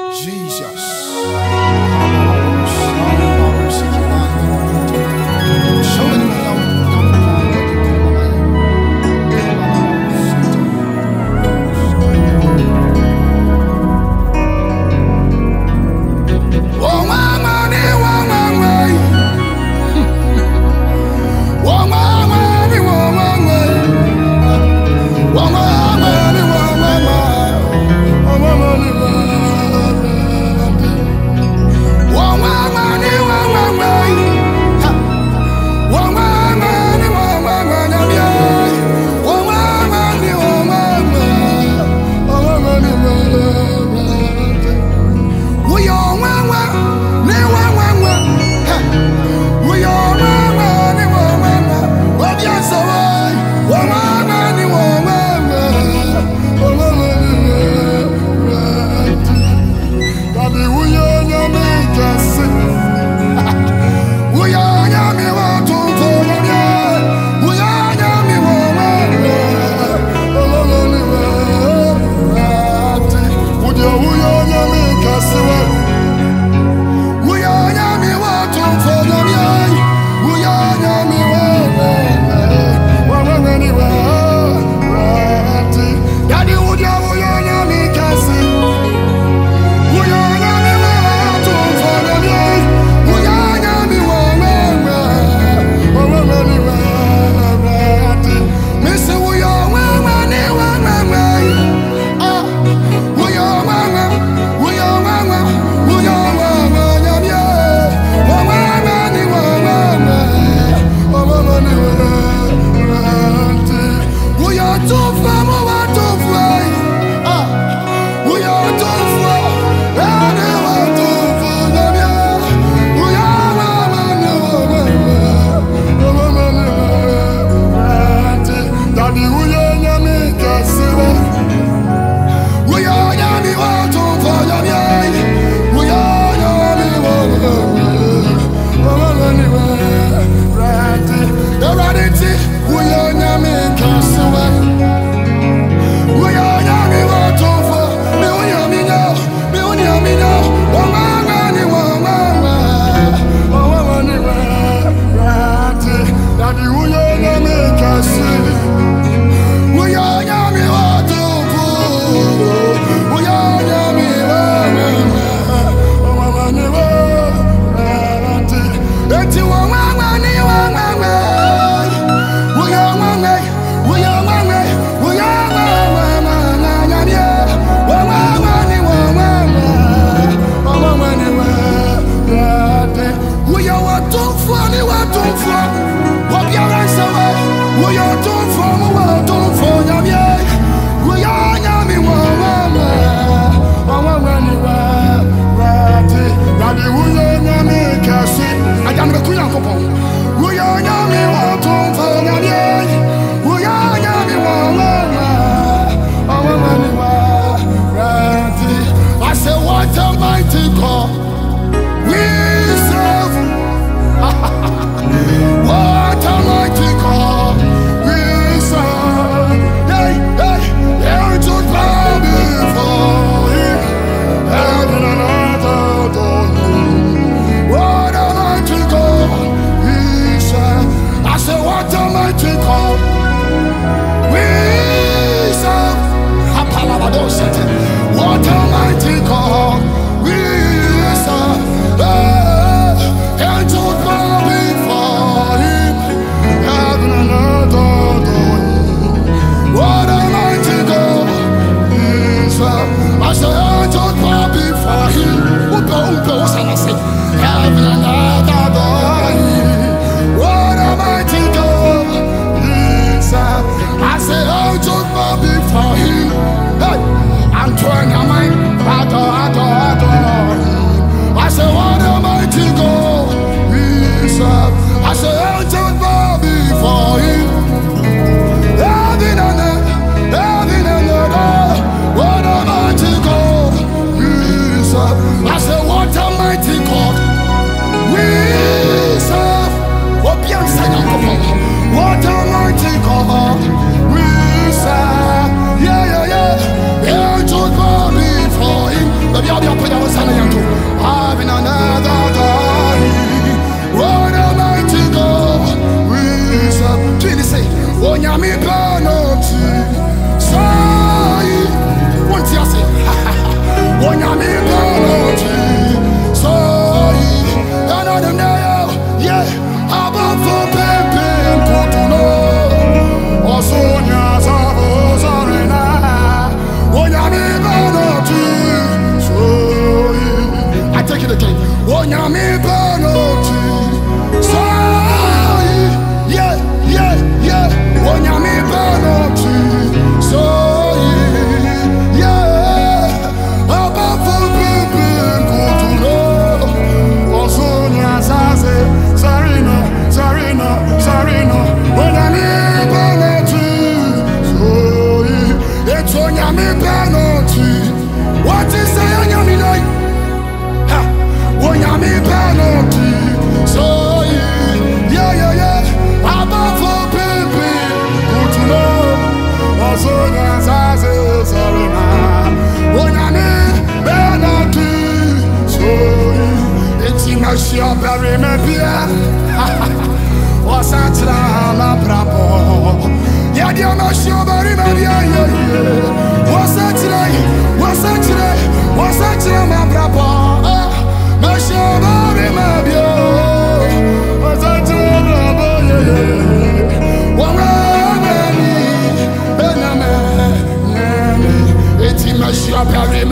Jesus.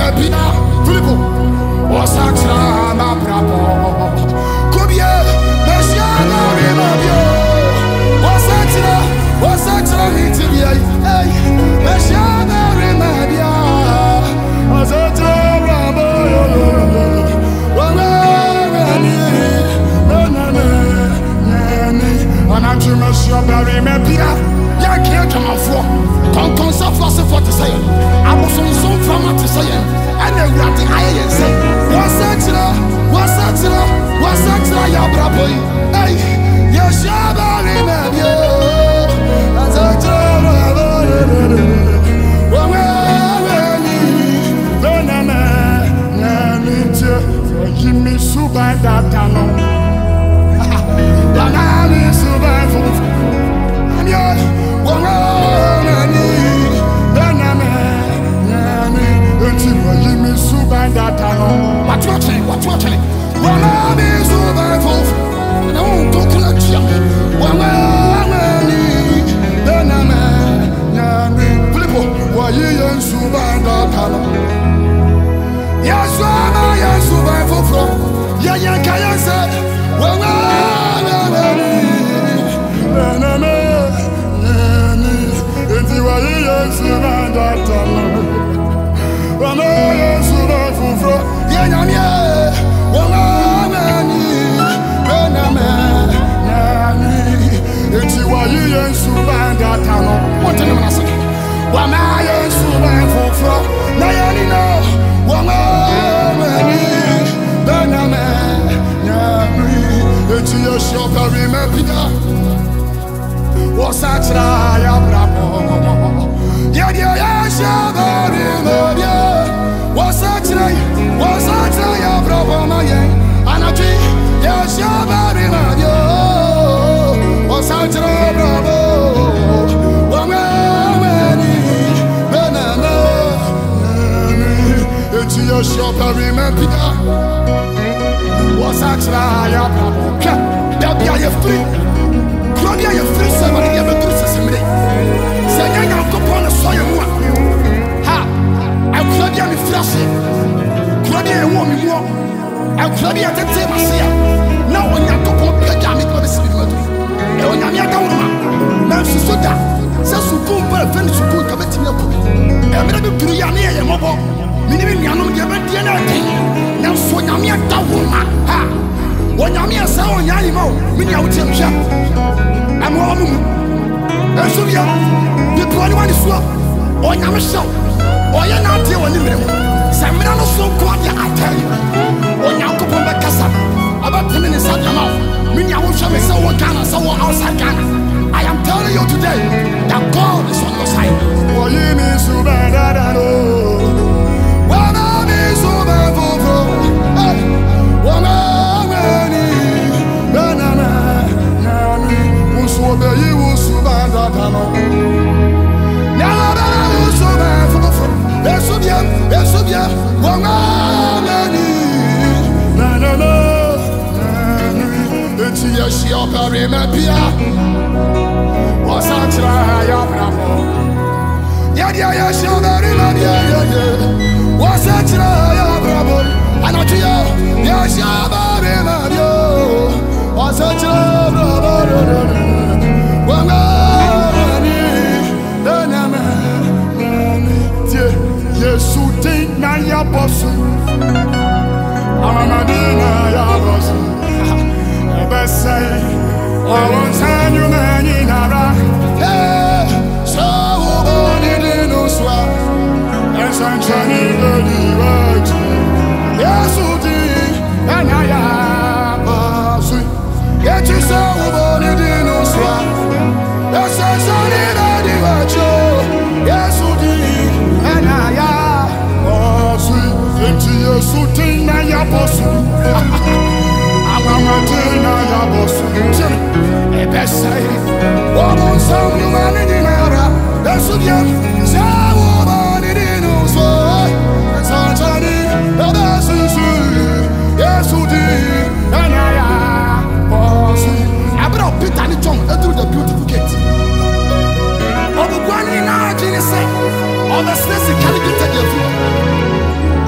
pina Filipo Osatra ma brapo Kobie Meshana Rimabio Osatra Nitibia Hey Meshana Rimabia Osatra Brabo Ananti Monsieur Barry Mepia Yakia Kamafo Konkonsa Flasse for to say Amoson so from to say and then we have the iron say What's that ya brabo Hey Yeshaba Rimabio Jimmy Suba Datano Danani Suba and your woman Jimmy Suba Datano What watching Danani Suba No coconut Danani Filipo Wayan Suba Datano Yaswana Yasuba Fofro Yaya Kaya said Wasatra ya brabo ya shabari mabia wasatra ya brabo maye anaji ya shabari mabia wasatra brabo wamani benana eti ya shabari mabia wasatra ya brabo ya free Claudia, you're free, somebody ever do something. Say, I am upon a soil. Ha! I'm Claudia, me flashing. Claudia, you want me more. I'm Claudia, the same as here. Now, when you're upon the Jamaic, what is it? And when I'm young, now she's so down. Says, who boom, but a friend is good, committing up. I'm going to do your near your mobile. Meaning, you're not given the energy. Now, so I'm young, woman. Ha! When I'm here, so I'm young, meaning I would tell you. I'm one. And so, yeah, the 21 is well. Or I'm a show. Or you're not here on the middle. Samina so called ya, I tell you. Or now go on the casa. About 10 minutes out your mouth. Meaning I will show me someone Ghana, someone outside Ghana. I am telling you today that God is on your side. What you mean so bad, I know. What I mean so bad, hey, what I you so bad, I know. Now, so bad for yes, one it's yes, your parimapia was a try of bravo. Yeah, shall very love you. Was a try of bravo. I know you, yes, your parimapia was a try of bravo. Yesu ting na ya bosu Amadina ya bosu Ebesai Awonsan yu mani nara So uboni dinu swa Esanchani lodi wati Yesu ting na ya bosu Yetu so uboni dinu swa Esanchani lodi wati Yesu ting na ya Yesu ting na ya bosu Amamadina ya bosu Ebesai Wabonsam yu mani nara Yesu diya Sawu bani dinu so Sanchani Ebesu Yesu ting na ya bosu Abra Peter ni John through the beautiful gate Obu kwani na jini say All the snakes can get your food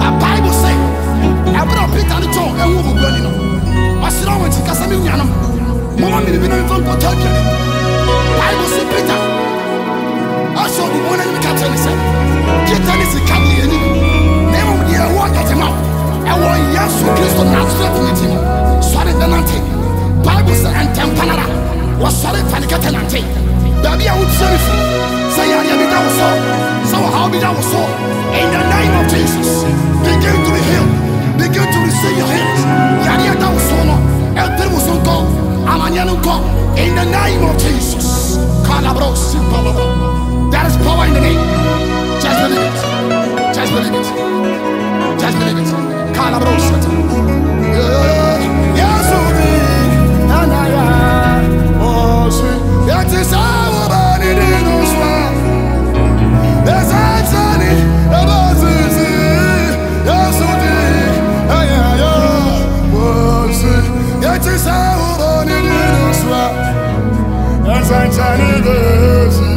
me be no from Potaka. Bible say Peter. Also the one in the captain said, get tennis in Caddy and never would you walk at him out. I want yes to Christ on Nazareth with him. Sorry, the Nante. Bible said, and Tampanara was sorry for the Catanante. Baby, I would serve you. Say, I am down so. So, how be down so? In the name of Jesus, begin to be healed. Begin to receive your healings. Yaria down so. El Temuson go. Amanian go. In the name of Jesus. Calabros. There is power in the name. Just believe it. Just believe it. Just believe it. Calabros. Yes, and I am. Oh, sweet. That is our body. There's Anthony. Yes, that is our body. Yes, Anthony.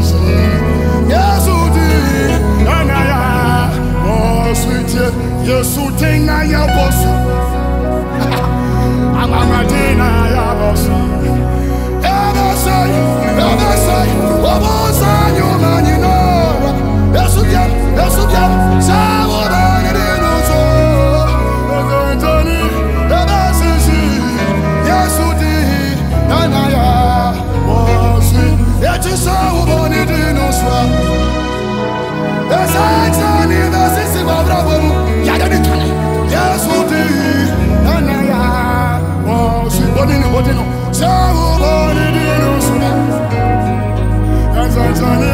Yes, you think I am boss. I'm a dinner, I boss. Ever say, what was on your man, you know? Yes, you get, sour than it is. Yes, you did, and I was it is so bonny dinosaur. Yes, I tell you, this is my brother. Yes, we did, and I was it, but